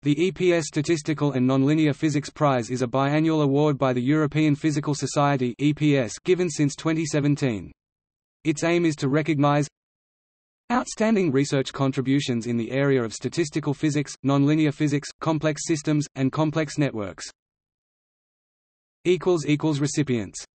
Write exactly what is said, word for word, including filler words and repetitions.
The E P S Statistical and Nonlinear Physics Prize is a biannual award by the European Physical Society (E P S) given since twenty seventeen. Its aim is to recognize outstanding research contributions in the area of statistical physics, nonlinear physics, complex systems, and complex networks. Recipients